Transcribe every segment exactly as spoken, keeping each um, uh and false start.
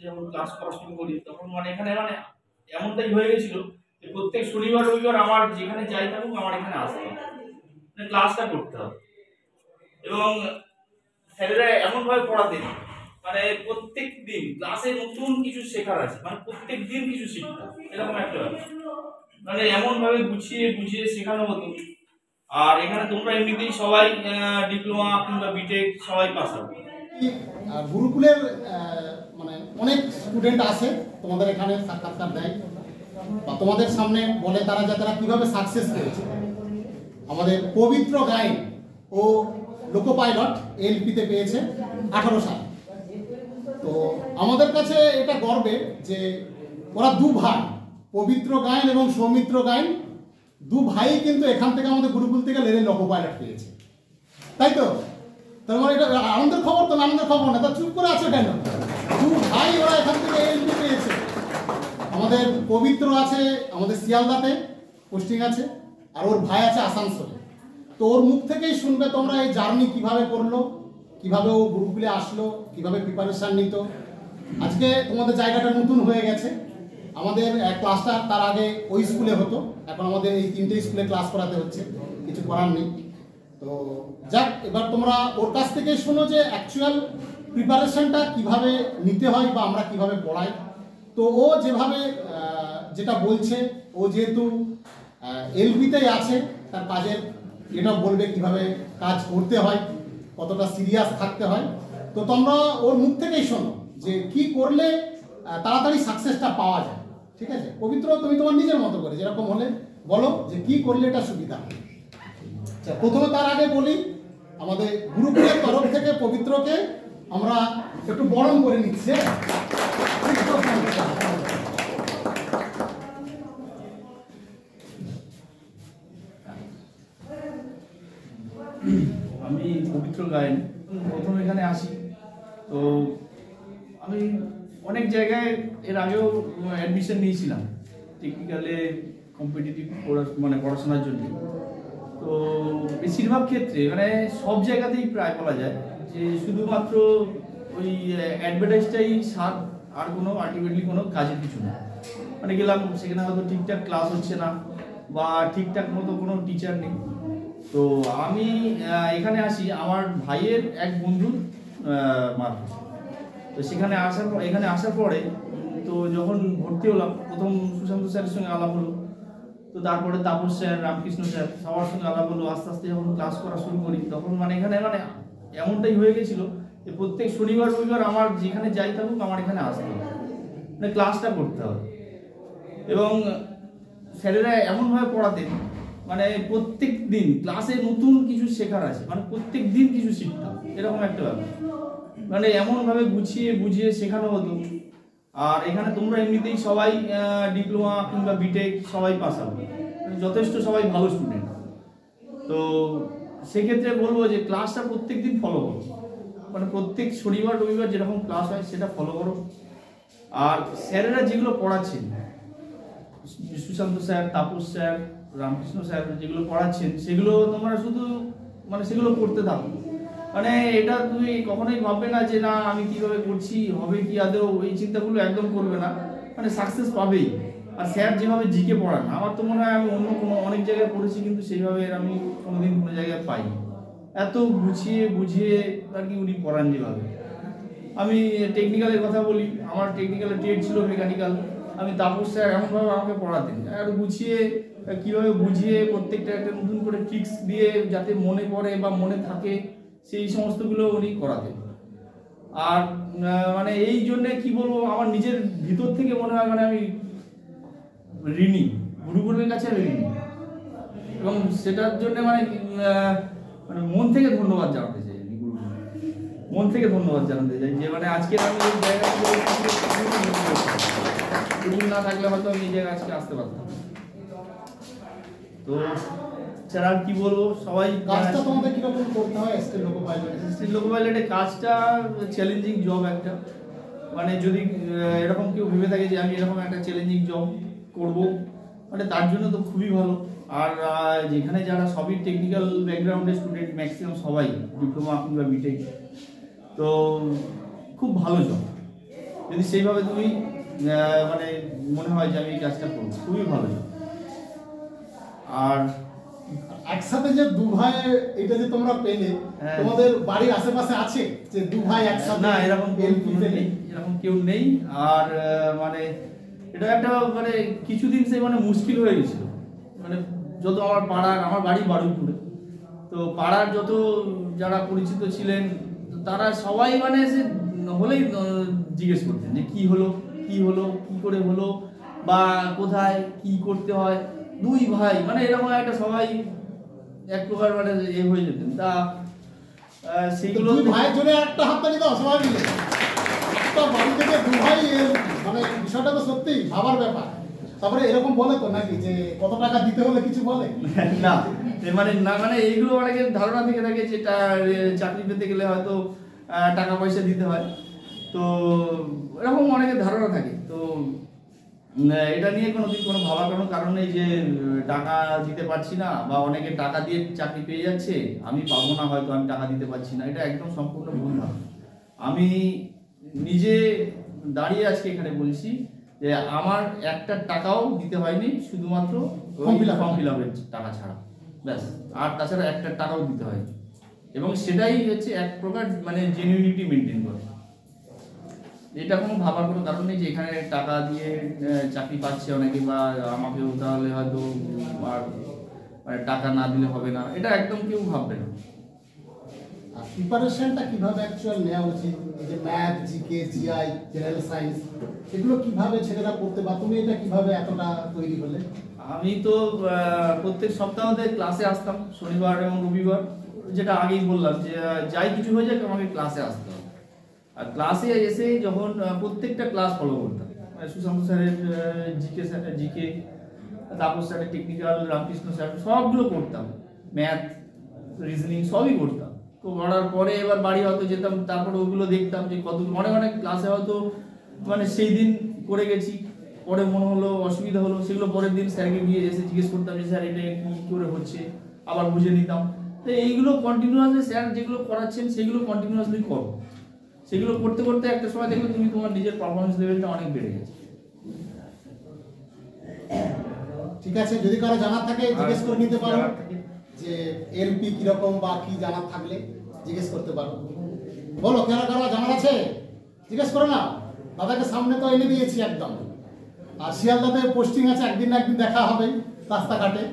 যখন ক্লাস করা শুরু করি তখন মানে এখানে মানে এমনটাই হয়ে গেছিল যে প্রত্যেক শনিবার রবিবার আমার যেখানে যাই থাকুক আমার এখানে আসতে হবে, মানে ক্লাসটা করতে হবে। এবং স্যারেরা এমনভাবে পড়াতেন মানে প্রত্যেক দিন ক্লাসে নতুন কিছু শেখার আছে, মানে প্রত্যেক দিন কিছু শিখতাম, এরকম একটা ব্যাপার। মানে এমন ভাবে গুছিয়ে বুঝিয়ে শেখানো হতো। আর এখানে তোমরা এমনিতেই সবাই ডিপ্লোমা কিংবা বিটেক সবাই পাস আউট। গুরুকুলের মানে অনেক স্টুডেন্ট আসে তোমাদের এখানে সাক্ষাৎকার দেয় বা তোমাদের সামনে বলে তারা যে তারা কিভাবে সাকসেস পেয়েছে। আমাদের পবিত্র গাইন ও লোকো পাইলট এলপিতে পেয়েছে আঠারো সাল। তো আমাদের কাছে এটা গর্বের যে ওরা দু ভাই, পবিত্র গাইন এবং সৌমিত্র গাইন, দু ভাই কিন্তু এখান থেকে আমাদের গুরুকুল থেকে লেনে লোকো পাইলট পেয়েছে, তাই তো? তার মানে এটা আনন্দের খবর তো? আনন্দের খবর না, তা চুপ করে আছে কেন? দু ভাই ওরা এখান থেকে এলপি পেয়েছে। আমাদের পবিত্র আছে আমাদের শিয়ালদাতে পোস্টিং আছে, আর ওর ভাই আছে আসানসোলে। তো ওর মুখ থেকেই শুনবে তোমরা এই জার্নি কিভাবে করলো, কিভাবে ও গুরুকুলে আসলো, কিভাবে প্রিপারেশন নিত। আজকে তোমাদের জায়গাটা নতুন হয়ে গেছে। আমাদের ক্লাসটা তার আগে ওই স্কুলে হতো, এখন আমাদের এই তিনটে স্কুলে ক্লাস করাতে হচ্ছে, কিছু করার নেই। তো যাক, এবার তোমরা ওর কাছ থেকে শোনো যে অ্যাকচুয়াল প্রিপারেশনটা কিভাবে নিতে হয় বা আমরা কিভাবে পড়াই। তো ও যেভাবে যেটা বলছে, ও যেহেতু এলপিতেই আছে, তার কাজের এটা বলবে কিভাবে কাজ করতে হয়, কতটা সিরিয়াস থাকতে হয়। তো তোমরা ওর মুখ থেকেই শোনো যে কি করলে তাড়াতাড়ি সাকসেসটা পাওয়া যায়। ঠিক আছে পবিত্র, তুমি তোমার নিজের মতো করে যেরকম হলে বলো যে কি করলে এটা সুবিধা হয়। আচ্ছা, প্রথমে তার আগে বলি আমাদের গুরুকুলের তরফ থেকে পবিত্রকে আমরা একটু বরণ করে নিচ্ছি। আমি পবিত্র গায়েন, প্রথম এখানে আসি। তো আমি অনেক জায়গায় এর আগেও অ্যাডমিশন নিয়েছিলাম টেকনিক্যালে কম্পিটিটিভ মানে পড়াশোনার জন্য। তো বেশিরভাগ ক্ষেত্রে মানে সব জায়গাতেই প্রায় বলা যায় যে শুধুমাত্র ওই অ্যাডভার্টাইজটাই সার, আর কোনো আলটিমেটলি কোনো কাজের কিছু না। মানে গেলাম সেখানে হয়তো ঠিকঠাক ক্লাস হচ্ছে না বা ঠিকঠাক মতো কোনো টিচার নেই। তো আমি এখানে আসি আমার ভাইয়ের এক বন্ধুর মারফত। তো সেখানে আসার পর এখানে আসার পরে তো যখন ভর্তি হলাম, প্রথম সুশান্ত স্যারের সঙ্গে আলাপ হলো। তো তারপরে তাপস স্যার, রামকৃষ্ণ স্যার, সবার সঙ্গে আলাপ হলো। আস্তে আস্তে যখন ক্লাস করা শুরু করি তখন মানে এখানে মানে এমনটাই হয়ে গেছিল যে প্রত্যেক শনিবার রবিবার আমার যেখানে যাই থাকুক আমার এখানে আসতে হবে, মানে ক্লাসটা করতে হবে। এবং স্যারেরা এমনভাবে পড়াতেন মানে প্রত্যেক দিন ক্লাসে নতুন কিছু শেখার আছে, মানে প্রত্যেক দিন কিছু শিখতাম, এরকম একটা ব্যাপার। মানে এমনভাবে গুছিয়ে বুঝিয়ে শেখানো হতো। আর এখানে তোমরা এমনিতেই সবাই ডিপ্লোমা কিংবা বিটেক সবাই পাস আউট, যথেষ্ট সবাই ভালো স্টুডেন্ট। তো সেক্ষেত্রে বলবো যে ক্লাসটা প্রত্যেক দিন ফলো করো, মানে প্রত্যেক শনিবার রবিবার যেরকম ক্লাস হয় সেটা ফলো করো। আর স্যারেরা যেগুলো পড়াচ্ছেন, Sushanta sir, Tapas sir, Ramkrishna sir যেগুলো পড়াচ্ছেন সেগুলো তোমরা শুধু মানে সেগুলো করতে থাকো। মানে এটা তুমি কখনোই ভাববে না যে না আমি কিভাবে করছি, হবে কি আদৌ, এই চিন্তাগুলো একদম করবে না, মানে সাকসেস পাবেই। আর স্যার যেভাবে জিকে পড়ান, আমার তো মনে হয় আমি অন্য কোনো অনেক জায়গায় পড়েছি কিন্তু সেইভাবে আমি কোনোদিন কোনো জায়গায় পাইনি। এত গুছিয়ে বুঝিয়ে আর কি উনি পড়ান যেভাবে। আমি টেকনিক্যালের কথা বলি, আমার টেকনিক্যালের ট্রেড ছিল মেকানিক্যাল। আমি তাপস স্যার এমনভাবে আমাকে পড়াতেন আর গুছিয়ে কীভাবে বুঝিয়ে প্রত্যেকটা একটা নতুন করে ট্রিক্স দিয়ে যাতে মনে পড়ে বা মনে থাকে সেই সমস্তগুলো উনি করাতেন। আর মানে এই জন্যে কি বলবো, আমার নিজের ভিতর থেকে মনে হয় মানে আমি ঋণী, গুরুকুলের কাছে আমি ঋণী। এবং সেটার জন্য মানে মানে মন থেকে ধন্যবাদ জানাতে চাই, আমি গুরুকুল মন থেকে ধন্যবাদ জানাতে চাই যে মানে আজকে আমি এই জায়গাগুলো গুরুকুল না থাকলে হয়তো আমি এই জায়গায় আজকে আসতে পারতাম। তো স্যার আর কি বলবো, সবাই কাজটা তোমাদের কিরকম করতে হয় state loco pilot? State loco পাইলটের কাজটা চ্যালেঞ্জিং জব একটা, মানে যদি এরকম কেউ ভেবে থাকে যে আমি এরকম একটা চ্যালেঞ্জিং জব করব, মানে তার জন্য তো খুবই ভালো। আর যেখানে যারা সবই টেকনিক্যাল ব্যাকগ্রাউন্ডের স্টুডেন্ট, ম্যাক্সিমাম সবাই ডিপ্লোমা কিংবা বিটেক, তো খুব ভালো জব। যদি সেইভাবে তুমি আহ, মানে মনে হয় যে আমি এই কাজটা করবো, খুবই ভালো। আর একসাথে যে দু ভাই এটা যে তোমরা পেলে, হ্যাঁ। তোমাদের বাড়ির আশেপাশে আছে যে দু ভাই একসাথে? না, এরকম কেউ এলপি পেলে? নেই, এরকম কেউ নেই। আর আহ, মানে এটা একটা মানে কিছুদিন সে মানে মুশকিল হয়ে গেছিল। মানে যত আমার পাড়ার, আমার বাড়ি বারুইপুরে, তো পাড়ার যত যারা পরিচিত ছিলেন তারা সবাই মানে সে হলেই আহ, জিজ্ঞেস করতেন যে কি হলো, কি হলো, কি করে হলো, বা কোথায় কি করতে হয়। দুই ভাই মানে এরকম একটা সবাই এক প্রকার মানে এ হয়ে যেতেন। তা আহ, সেগুলো দুই ভাইয়ের জন্য একটা হাততালি দাও সবাই মিলে। একটা বাড়ি থেকে দু ভাই, এর মানে বিষয়টা তো সত্যি ভাবার ব্যাপার। তারপরে এরকম বলে তো নাকি যে কত টাকা দিতে হলে কিছু বলে? না, এ মানে না মানে এইগুলো অনেকের ধারণা থেকে থাকে যে টা- এ, চাকরি পেতে গেলে হয়তো আহ, টাকা পয়সা দিতে হয়, তো এরকম অনেকের ধারণা থাকে। তো উম, এটা নিয়ে কোনোদিন কোনো ভাবার কোনো কারণ নেই যে উম, টাকা দিতে পারছি না, বা অনেকে টাকা দিয়ে চাকরি পেয়ে যাচ্ছে, আমি পাবো না, হয়তো আমি টাকা দিতে পারছি না। এটা একদম সম্পূর্ণ ভুল ধারণা। আমি নিজে দাঁড়িয়ে আজকে এখানে বলছি যে আমার একটা টাকাও দিতে হয়নি, শুধুমাত্র Form fill up। Form fill আপের টাকা ছাড়া, ব্যাস। আর তাছাড়া একটা টাকাও দিতে হয়নি, এবং সেটাই হচ্ছে এক প্রকার মানে জেনুইনিটি মেনটেন করে। এটা কোনো ভাবার কোনো কারণ নেই যে এখানে টাকা দিয়ে আহ, চাকরি পাচ্ছে অনেকে, বা আমাকেও তাহলে হয়তো আর মানে টাকা না দিলে হবে না, এটা একদম কেউ ভাববে না। আর প্রিপারেশনটা কিভাবে অ্যাকচুয়াল নেওয়া উচিত? এই যে math, GK, GI, general science, এগুলো কিভাবে ছেলেরা পড়তে, বা তুমি এটা কিভাবে এতটা তৈরি হলে? আমি তো আহ, প্রত্যেক সপ্তাহতে ক্লাসে আসতাম, শনিবার এবং রবিবার, যেটা আগেই বললাম যে আহ, যাই কিছু হয়ে যাক আমাকে ক্লাসে আসতে হবে। আর ক্লাসে এসে যখন আহ, প্রত্যেকটা ক্লাস ফলো করতাম, মানে সুশান্ত স্যারের জিকে স্যারের জিকে, তাপস স্যারের টেকনিক্যাল, রামকৃষ্ণ স্যার, সবগুলো করতাম, ম্যাথ, রিজনিং সবই করতাম। তো করার পরে এবার বাড়ি হয়তো যেতাম, তারপরে ওগুলো দেখতাম যে কত অনেক অনেক ক্লাসে হয়তো মানে সেই দিন করে গেছি, পরে মনে হলো অসুবিধা হলো, সেগুলো পরের দিন স্যারকে গিয়ে এসে জিজ্ঞেস করতাম যে স্যার এটা কি করে হচ্ছে, আবার বুঝে নিতাম। তো এইগুলো কন্টিনিউয়াসলি স্যার যেগুলো করাচ্ছেন সেগুলো কন্টিনিউয়াসলি করো, সেগুলো করতে করতে একটা সময় দেখবে তুমি তোমার নিজের পারফরমেন্স লেভেলটা অনেক বেড়ে গেছে। ঠিক আছে, যদি কারো জানার থাকে জিজ্ঞেস করে নিতে পারো, জানার থাকে। যে এলপি কিরকম বা কি জানার থাকলে জিজ্ঞেস করতে পারো। বলো, কারা কারা জানার আছে জিজ্ঞেস করো না, দাদাকে সামনে তো এনে দিয়েছি একদম। আর শিয়ালদাতে পোস্টিং আছে, একদিন না একদিন দেখা হবে রাস্তাঘাটে।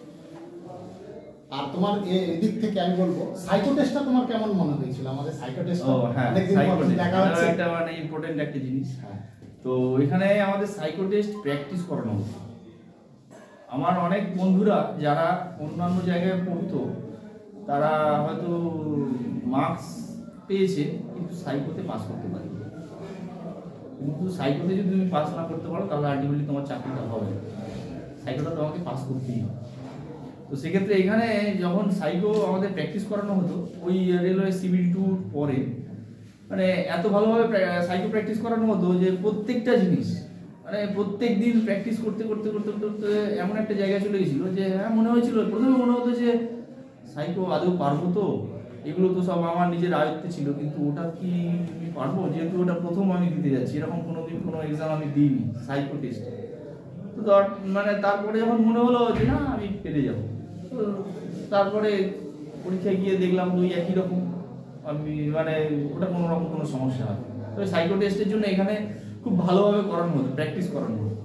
আর তোমার এ- এদিক থেকে আমি বলবো, সাইকো টেস্টটা তোমার কেমন মনে হয়েছিল? আমাদের সাইকো টেস্ট ও হ্যাঁ, অনেকদিন পর সাইকো দেখা টেস্ট হচ্ছে। একটা মানে ইম্পর্টেন্ট একটা জিনিস। হ্যাঁ। তো এখানে আমাদের সাইকো টেস্ট প্র্যাকটিস করানো হতো। আমার অনেক বন্ধুরা যারা অন্যান্য জায়গায় পড়তো, তারা হয়তো মার্কস পেয়েছে কিন্তু সাইকোতে পাস করতে পারে। কিন্তু সাইকোতে যদি তুমি পাস না করতে পারো তাহলে আলটিমেটলি তোমার চাকরিটা হবে না। সাইকোটা তোমাকে পাস করতেই হবে। তো সেক্ষেত্রে এখানে যখন সাইকো আমাদের প্র্যাকটিস করানো হতো, ওই রেলওয়ে সিভিল টু পরে মানে এত ভালোভাবে সাইকো প্র্যাকটিস করানো হতো যে প্রত্যেকটা জিনিস মানে প্রত্যেক দিন প্র্যাকটিস করতে করতে করতে করতে এমন একটা জায়গায় চলে গেছিল যে হ্যাঁ মনে হয়েছিল, প্রথমে মনে হতো যে সাইকো আদৌ পারবো তো, এগুলো তো সব আমার নিজের আয়ত্তে ছিল, কিন্তু ওটা কি আমি পারবো, যেহেতু ওটা প্রথম আমি দিতে যাচ্ছি, এরকম কোনোদিন কোনো এক্সাম আমি দিইনি সাইকো টেস্ট। তো ধর মানে তারপরে যখন মনে হলো যে না আমি পেরে যাবো, তো তারপরে পরীক্ষায় গিয়ে দেখলাম দুই একই রকম, আমি মানে ওটা কোনো রকম কোনো সমস্যা হয়। তবে সাইকো টেস্টের জন্য এখানে খুব ভালোভাবে করানো হতো, প্র্যাকটিস করানো হতো।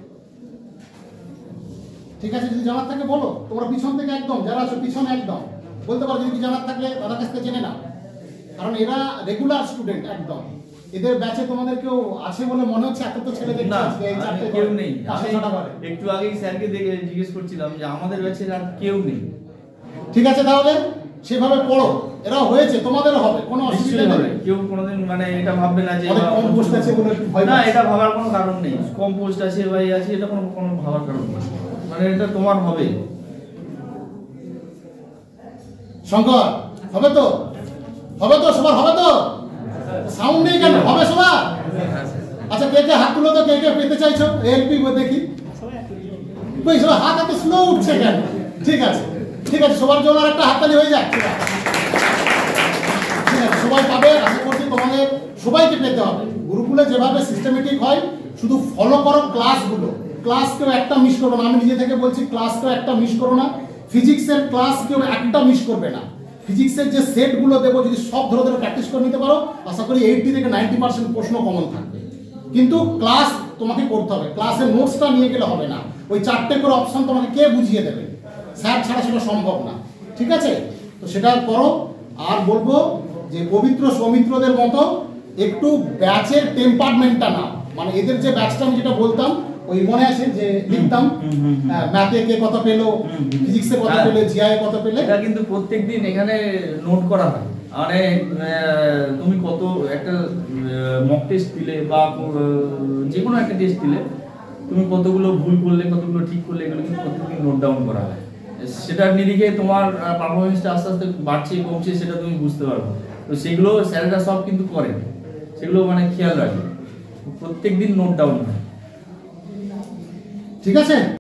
ঠিক আছে, যদি জানার থাকে বলো, তোমরা পিছন থেকে একদম যারা আছো পিছনে একদম বলতে পারো, যদি জানার থাকলে দাদার কাছ থেকে জেনে নাও। কারণ এরা রেগুলার স্টুডেন্ট একদম, এদের ব্যাচে তোমাদের কেউ আছে বলে মনে হচ্ছে? এত তো ছেলে দেখছি না, আজকে, এই চারটে আমি কেউ নেই। পাশে আমি ছটা করে। একটু আগেই স্যারকে দেখে জিজ্ঞেস করছিলাম যে আমাদের ব্যাচের আর কেউ নেই। ঠিক আছে, তাহলে সেভাবে পড়ো, এরাও হয়েছে, তোমাদেরও হবে, কোনো অসুবিধা নিশ্চয়ই হবে, নেই। কেউ কোনোদিন মানে এটা ভাববে না যে অনেক কম পোস্ট আছে বলে একটু ভয় না, পাচ্ছে। এটা ভাবার কোনো কারণ নেই। কম পোস্ট আছে বা এই আছে, এটা কোনো কোনো ভাবার কারণ নেই, মানে এটা তোমার হবে। শঙ্কর, হবে তো? হবে তো? সবার হবে তো? সাউন্ড নেই কেন? হবে সবার? আচ্ছা, কে কে হাত তুলো তো, কে কে পেতে চাইছো এলপি দেখি। কই সবাই হাত এত স্লো উঠছে কেন? ঠিক আছে, ঠিক আছে, সবার জন্য আর একটা হাততালি হয়ে যায়। ঠিক আছে, ঠিক আছে, সবাই পাবে, আশা করছি তোমাদের সবাইকে পেতে হবে। গুরুকুলে যেভাবে সিস্টেমেটিক হয়, শুধু ফলো করো ক্লাসগুলো, ক্লাস কেউ একটা মিস করো না। আমি নিজে থেকে বলছি, ক্লাস কেউ একটা মিস করো না। ফিজিক্সের ক্লাস কেউ একটা মিস করবে না। ফিজিক্সের যে সেটগুলো দেবো, যদি সব ধরে ধরে প্র্যাকটিস করে নিতে পারো, আশা করি এইটটি থেকে নাইনটি পার্সেন্ট প্রশ্ন কমন থাকবে। কিন্তু ক্লাস তোমাকে করতে হবে, ক্লাসের নোটসটা নিয়ে গেলে হবে না। ওই চারটে করে অপশন তোমাকে কে বুঝিয়ে দেবে? স্যার ছাড়া সেটা সম্ভব না। ঠিক আছে, তো সেটা করো। আর বলবো যে পবিত্র সৌমিত্রদের মতো একটু ব্যাচের টেম্পারমেন্টটা নাও। মানে এদের যে ব্যাচটা আমি যেটা বলতাম, ওই মনে আছে যে লিখতাম ম্যাথে কে কত পেলো, ফিজিক্সে কত পেলে, জিআই কত পেলে, এটা কিন্তু প্রত্যেকদিন এখানে নোট করা হয়। মানে তুমি কত একটা মক টেস্ট দিলে বা যে কোনো একটা টেস্ট দিলে তুমি কতগুলো ভুল করলে, কতগুলো ঠিক করলে, এগুলো কিন্তু প্রত্যেকদিন নোট ডাউন করা হয়। সেটার নিরিখে তোমার পারফরমেন্সটা আস্তে আস্তে বাড়ছে কমছে সেটা তুমি বুঝতে পারবে। তো সেগুলো স্যারেরা সব কিন্তু করে, সেগুলো মানে খেয়াল রাখবে, প্রত্যেকদিন নোট ডাউন হয়। ঠিক আছে।